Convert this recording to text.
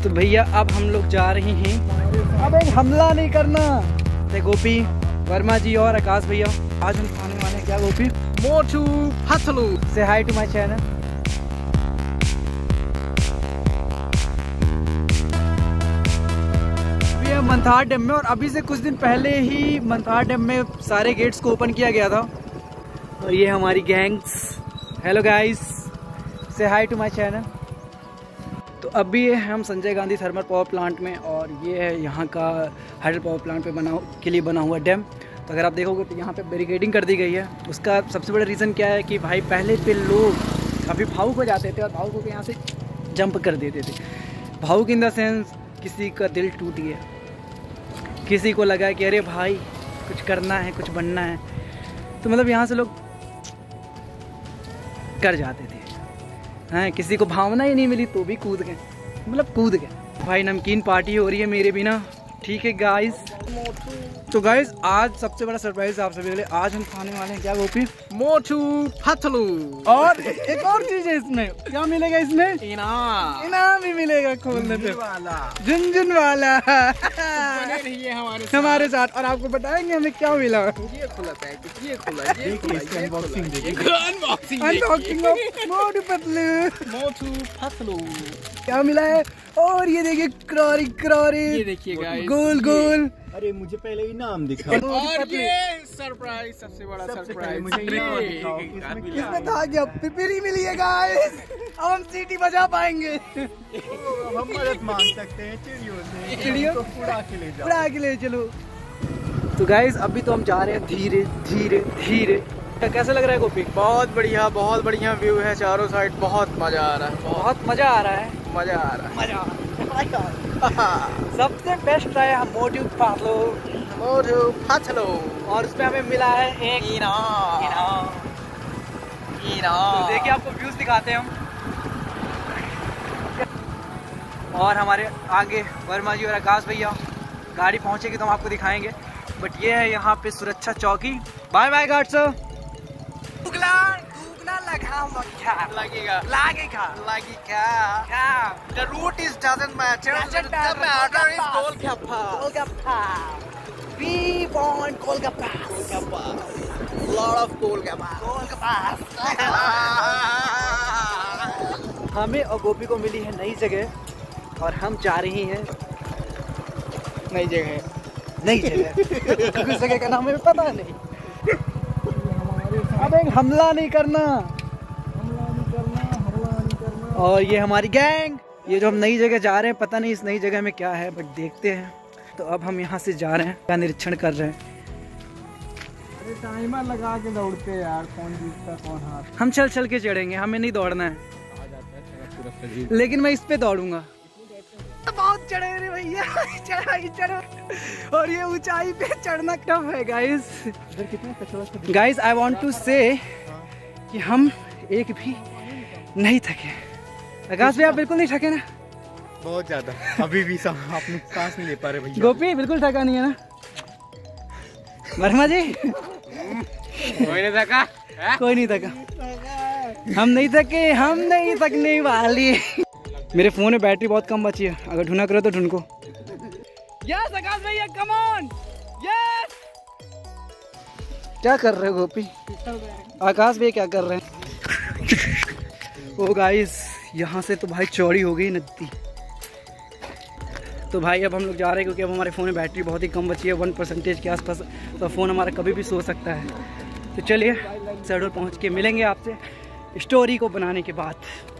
तो भैया अब हम लोग जा रहे हैं। अब एक हमला नहीं करना। तो गोपी, वर्मा जी और आकाश भैया, आज हम खाने वाले हैं क्या गोपी? Motu Patlu. Say hi to my channel. Manthar dam में, और अभी से कुछ दिन पहले ही मंथार डैम में सारे गेट्स को ओपन किया गया था। और ये हमारी gangs. Hello guys, say hi to my channel. तो अभी हम Sanjay Gandhi thermal power plant में, और ये है यहाँ का हाइडल पावर प्लांट के लिए बना हुआ डैम। तो अगर आप देखोगे तो यहाँ पे बैरिकेडिंग कर दी गई है। उसका सबसे बड़ा रीज़न क्या है कि भाई पहले पे लोग काफ़ी भावुक हो जाते थे और भावुक होकर यहाँ से जंप कर देते थे। भावुक इन द सेंस किसी का दिल टूट गया, किसी को लगा कि अरे भाई कुछ करना है, कुछ बनना है, तो मतलब यहाँ से लोग कर जाते थे। हाँ, किसी को भावना ही नहीं मिली तो भी कूद गए, मतलब कूद गए। भाई नमकीन पार्टी हो रही है मेरे बिना, ठीक है गाइस। तो गाइस आज सबसे बड़ा सरप्राइज आप सभी के लिए, आज हम खाने वाले हैं क्या गोपी? मोटू पतलू। और एक और चीज है इसमें, क्या मिलेगा इसमें? इनाम भी मिलेगा खोलने पे, झुनझुन वाला। हमारे साथ, और आपको बताएंगे हमें क्या मिला। ये खुला पैक, ये खुला, ये अनबॉक्सिंग मोटू पतलू। मोटू पतलू क्या मिला है? और ये देखिए करारी करारी, ये देखिए गाइस, गोल गोल। अरे मुझे पहले इनाम दिखा। और ये सरप्राइज, सबसे बड़ा सरप्राइज इसमें था क्या? पिपरी मिली है गाइस। अब हम सीटी बजा पाएंगे। हम मदद मांग सकते हैं चिड़ियों से। चिड़ियों को उड़ा के ले जाओ, उड़ा के ले चलो। तो गाइस अभी तो हम जा रहे हैं धीरे धीरे धीरे। कैसा लग रहा है गोपी? बहुत बढ़िया व्यू है चारों साइड। बहुत मजा आ रहा है, बहुत मजा आ रहा है, मजा आ रहा है, मजा आ रहा है। सबसे बेस्ट रहा है मोटू पतलू। मोटू पतलू। और उसमें हमें मिला है एक इनाम। तो देखिए आपको व्यूज दिखाते हैं हम। और हमारे आगे वर्मा जी और आकाश भैया, गाड़ी पहुंचेगी तो हम आपको दिखाएंगे। बट ये है यहाँ पे सुरक्षा चौकी। Bye bye guard sir. लगेगा। The route doesn't matter. The matter is Golgappa. We want Golgappa. Lot of Golgappa. हमें और गोपी को मिली है नई जगह, और हम जा रहे हैं नई जगह। किस जगह का नाम हमें पता नहीं। अब एक हमला नहीं करना। और ये हमारी गैंग, ये जो हम नई जगह जा रहे हैं, पता नहीं इस नई जगह में क्या है, बट देखते हैं। तो अब हम यहाँ से जा रहे हैं, क्या निरीक्षण कर रहे हैं। अरे टाइमर लगा के दौड़ते यार, कौन जीतता कौन हारता। हम चल चल के चढ़ेंगे, हमें नहीं दौड़ना है। लेकिन मैं इस पे दौड़ूंगा। बहुत चढ़े रे भैया, चढ़ाई चढ़ो। और ये ऊंचाई पे चढ़ना टफ है guys. Guys I want to say कि हम एक भी नहीं थके। आकाश भैया बिल्कुल नहीं थके ना? बहुत ज्यादा, अभी भी आपने सांस नहीं ले पा रहे भैया। गोपी बिल्कुल थका नहीं है ना? वर्मा जी कोई नहीं थका, कोई नहीं थका। हम नहीं थके, हम नहीं थकने वाले। मेरे फोन में बैटरी बहुत कम बची है, अगर ढूंढा करो तो ढूंढो। यस आकाश भैया, कम ऑन, यस। क्या कर रहे हो गोपी? आकाश भैया क्या कर रहे हैं? ओ गाइस, यहाँ से तो भाई चौड़ी हो गई नदी। तो भाई अब हम लोग जा रहे हैं, क्योंकि अब हमारे फ़ोन में बैटरी बहुत ही कम बची है, 1% के आसपास। तो फ़ोन हमारा कभी भी सो सकता है। तो चलिए सड़क पहुँच के मिलेंगे आपसे स्टोरी को बनाने के बाद।